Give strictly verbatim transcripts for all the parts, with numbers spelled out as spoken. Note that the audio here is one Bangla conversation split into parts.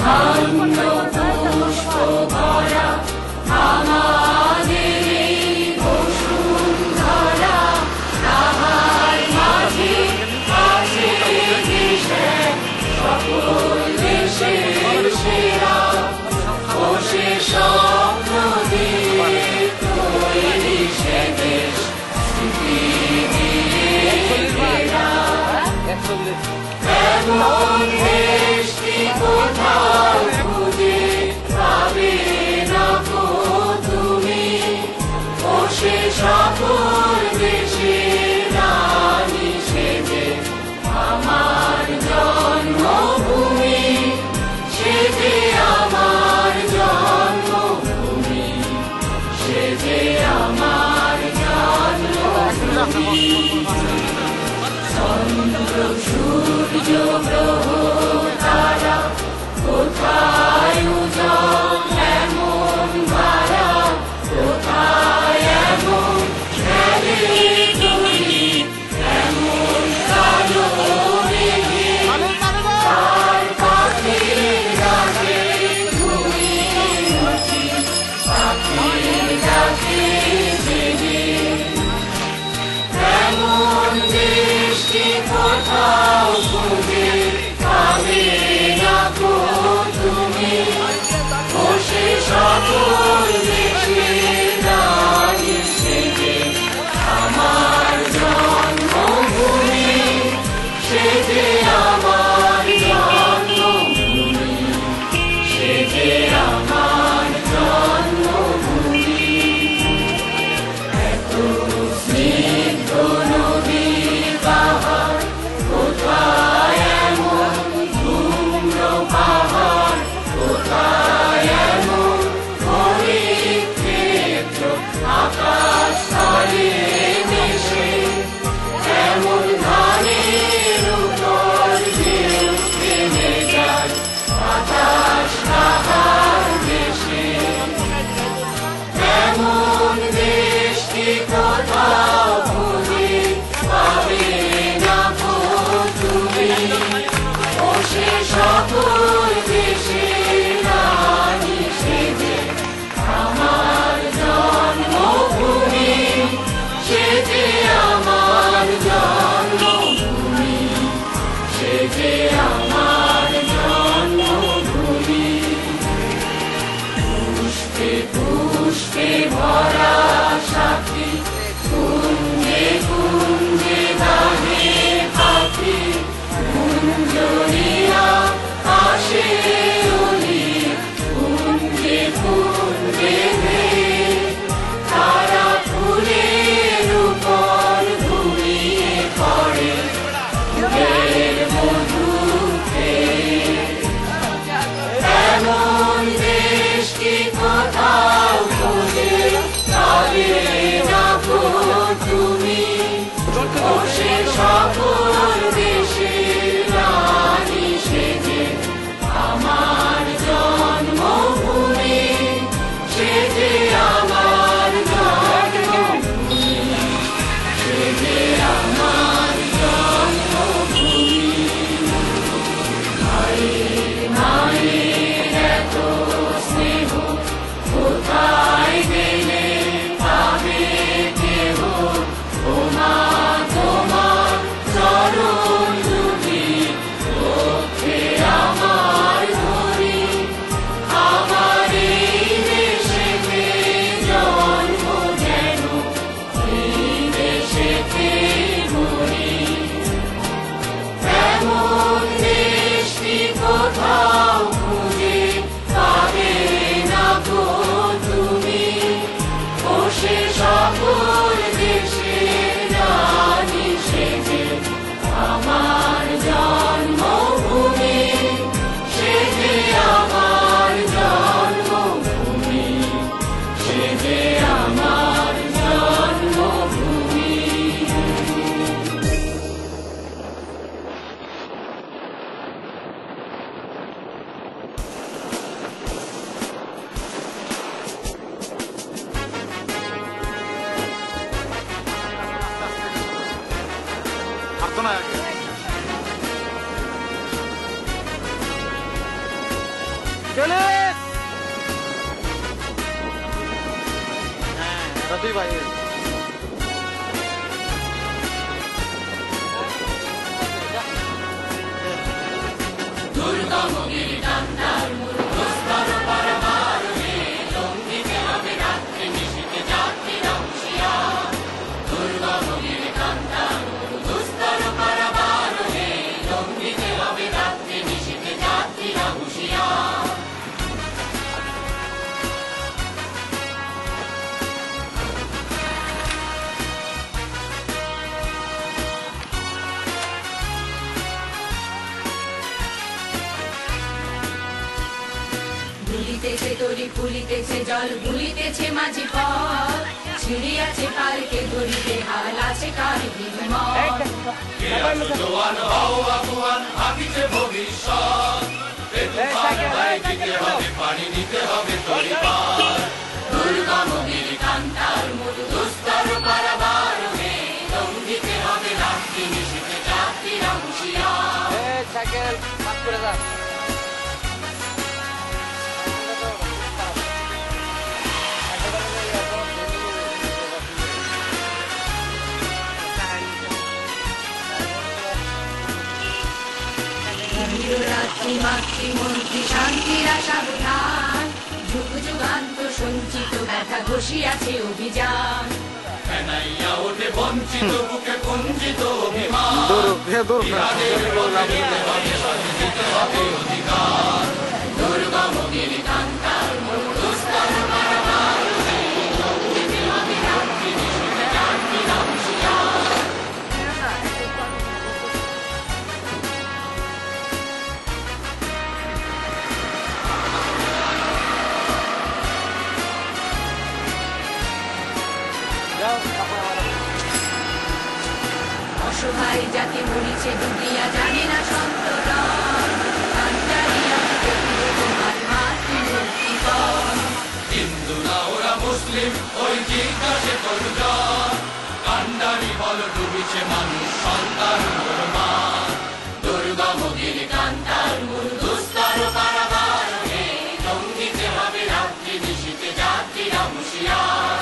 ধন্য পুষ্প ভরা আমাদের এই বসুন্ধরা, তাহার মাঝে আছে দেশ এক, সকল দেশের সেরা। ও সে স্বপ্ন দিয়ে তৈরি সে দেশ, স্মৃতি দিয়ে ঘেরা। এমন দেশটি কোথাও খুঁজে পাবে না গো তুমি, ও সে সকল দেশের রানী সেজে আমার জন্মভূমি, সেজে আমার জন্মভূমি, সেজে আমার জন্মভূমি। চন্দ্র সূর্য গ্রহ তারা কোথায় উজ্জ্বল এমন ধারা, কোথায় এমন খেলে তুমি, এমন কালো মেঘে তার পাখির ডাকে তুমি উঠি, পাখির ডাকে জেগে। এমন দেশটি কোথাও খুঁজে পাবে না গো তুমি, ও সে সকল দেশের রানী সেজে আমার জন্মভূমি, সেজে আমার জন্মভূমি, সেজে আমার জন্মভূমি। এত স্নিগ্ধ নদী পাহাড়, কোথায় এমন ধূম্র পাহাড়, কোথায় এমন হরিৎ ক্ষেত্র, আকাশ তলে মিশে এমন ধানের উপর ঢেউ থেমে যায় বাতাস তাহার দেশে। এমন দেশটি কোথাও খুঁজে পাবে না গো তুমি, ও সে সকল দেশের রানী সেজে আমার জন্মভূমি, সেজে আমার জন্মভূমি, সেজে আমার জন্মভূমি। পুষ্পে পুষ্পে ভরা সাথী, কুঞ্জে কুঞ্জে গানে পাখি, কুঞ্জরিয়া আসে উনি, কুঞ্জে কুঞ্জে ধেয়ে তারা ফুলের উপর ঘুমিয়ে পড়ে, ফুলের মধু খেয়ে। এমন দেশটি কোথাও খুঁজে পাবে না গো তুমি, ও সে সকল দেশের রানী সেজে আমার জন্মভূমি, সেজে আমার জন্মভূমি, সেজে আমার জন্মভূমি। মায়ের মায়ের এত স্নেহ কোথায় গেলে পাবে কেহ, ও মা তোমার চরণ দুটি পক্ষে আমার ধরি, আমার এই দেশেতে জন্ম যেন এই দেশেতে মরি। এমন দেশটি কোথাও খুঁজে পাবে না গো তুমি, ও সে সকল দেশের রানী সেজে আমার জন্মভূমি, সেজে আমার জন্মভূমি, সেজে আমার জন্মভূমি। প্রার্থনা চলে হ্যাঁ তুই ভাই দুর্গম গিরিকান্তার দুস্তর পারাবার হে লঙ্ঘিতে হবে রাত্রি নিশীথে যাত্রীরা হুঁশিয়ার দুর্গম গিরিকান্তার দুস্তর পারাবার হে লঙ্ঘিতে হবে রাত্রি নিশীথে যাত্রীরা হুঁশিয়ার ভুলিতেছে তরি ফুলিতেছে জল ভুলিতেছে মাঝি পথ ছিড়িয়াছে পালকে দড়িতে হাল আছে কার বিমল জোয়ান হও আগুয়ান ভাবিছে ভবিষ্যৎ দিতে হবে পানি নিতে হবে তরি পার দুর্গম গিরিকান্তার মধু দুস্তর পারাবার হে লঙ্ঘিতে হবে রাত্রি নিশীথে যাত্রীরা হুঁশিয়ার সাইকেল পাস করে যা রাত্রি মাতৃমন্ত্রী শান্তিরা সাবধান যুগ যুগান্ত সঞ্চিত ব্যথা ঘষিয়াছে অভিযান ফেনাইয়া ওঠে বঞ্চিত বুকে কুঞ্চিত অভিমান অধিকার দুর্গম গিরিকান্তার দুস্তর পারাবার হে লঙ্ঘিতে হবে রাত্রি নিশীথে যাত্রীরা হুঁশিয়ার অসহায় জাতি মরিছে ডুবিয়া জানে না সন্তরণ তোমার মাতৃমূর্তিগণ হিন্দু না ওরা মুসলিম ওই জিজ্ঞাসে করুজন কান্ডারি বল ডুবিছে মানুষ সন্তান মা দুর্গম গিরিকান্তার মূল দুস্তর পারাবার হে লঙ্ঘিতে হবে রাত্রি নিশীথে যাত্রীরা হুঁশিয়ার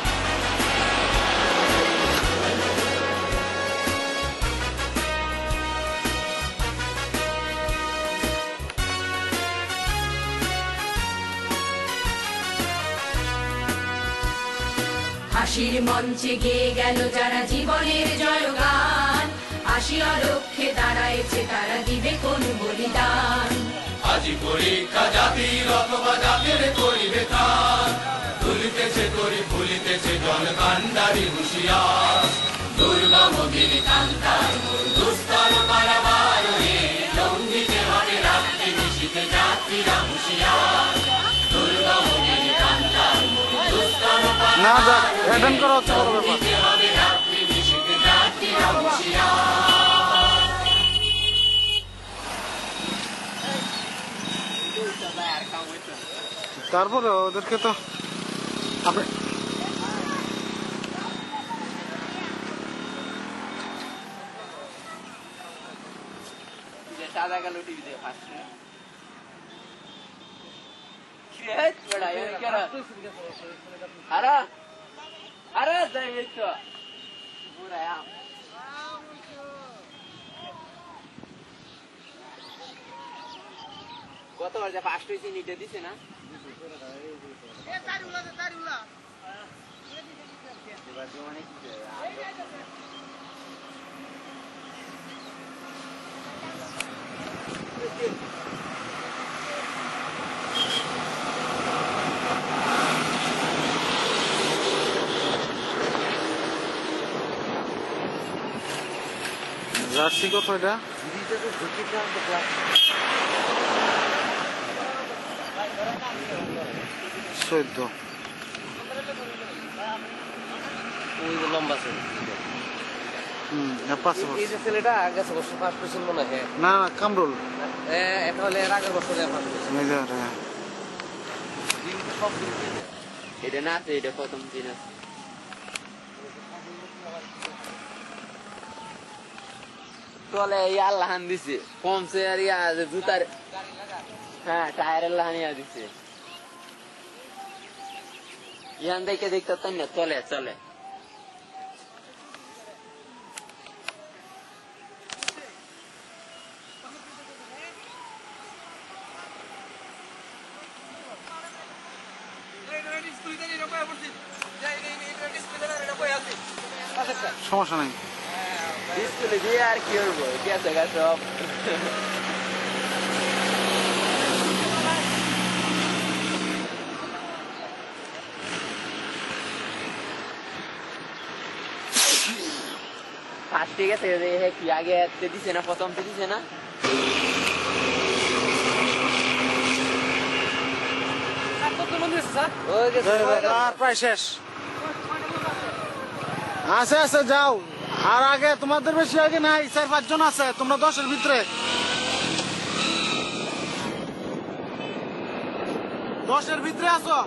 হাসির মঞ্চে গেয়ে গেল যারা জীবনের জয়গান আসিয়া লক্ষ্যে দাঁড়াইছে তারা দিবে কোন বলিদান আজি পরীক্ষা জাতির অথবা জাতির করিবে ত্রাণ তুলিতেছে তরি ভুলিতেছে জল কান্ডারি হুঁশিয়ার দুর্গম গিরিকান্তার দুস্তর পারাবার হে লঙ্ঘিতে হবে রাত্রি নিশীথে যাত্রীরা হুঁশিয়ার দুর্গম গিরিকান্তার দুস্তর না যাক অ্যাটেন্ড করা হচ্ছে বড় ব্যাপার হবে রাত্রি নিশীথে যাত্রীরা হুঁশিয়ার তারপরে ওদেরকে তো আপনি सादा का लोटी भी दे फास्ट में क्या बड़ा ये क्या रहा अरे अरे ये तो पूरा यार কত বার যে ফাস্ট হইছে নিতে দিছে না এ তারি উলা তারি উলা এবার জোনে কি জার্সি কত এটা চোদ্দ লম্বা হুম পাঁচ বছর এই যে ছেলেটা গেছে বছর ফার্স্ট পজিশন মনে হয় না না কামরুল এটা হলে এর আগের বছর ফার্স্ট পজিশন এটা না তো এটা প্রথম দিন আছে তোলে আল্লাহ দিছে কমছে আর ইয়া জুতার হ্যাঁ টায়ারের লাহানিয়া দিছে ইয়ান দেখে দেখতে তো না চলে চলে সমস্যা নাই ডিসপ্লে দিয়ে আর কি করবো গেছে গা সব ফার্স্টে গেছে কি আগে দিছে না প্রথম দিছে না প্রায় শেষ আছে আছে যাও আর আগে তোমাদের বেশি আগে নাই চার পাঁচজন আছে তোমরা দশের ভিতরে দশের ভিতরে আছো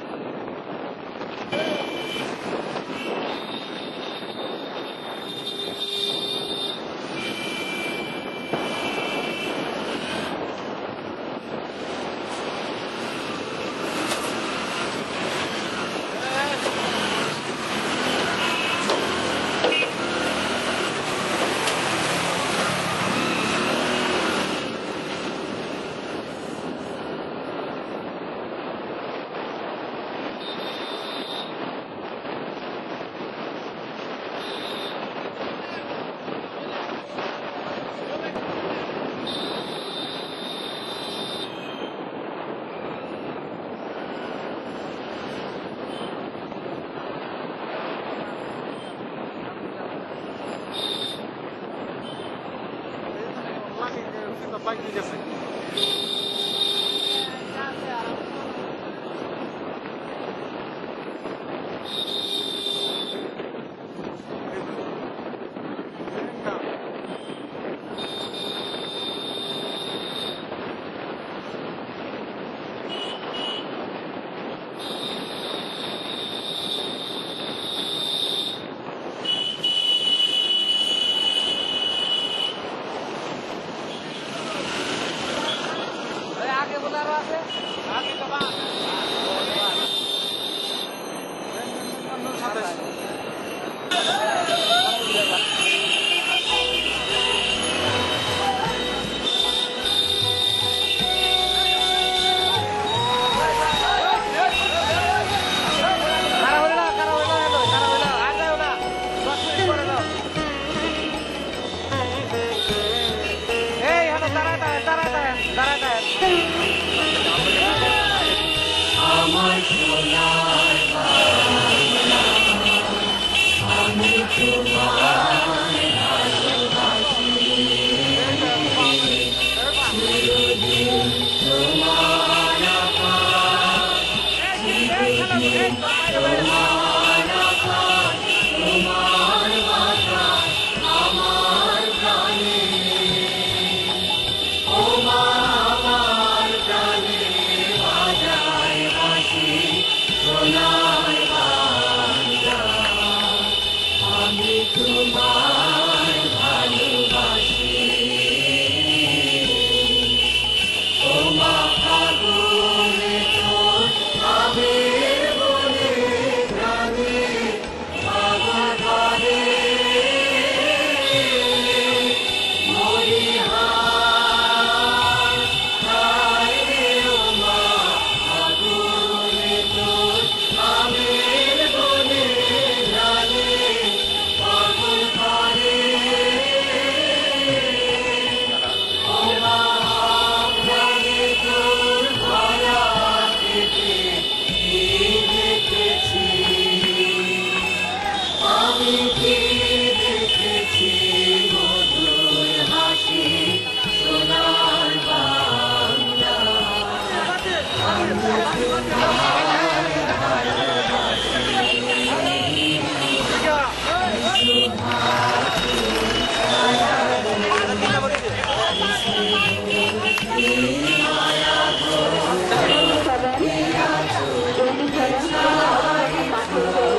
বাইক নিয়ে গেছে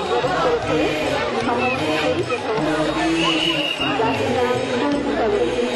Gracias.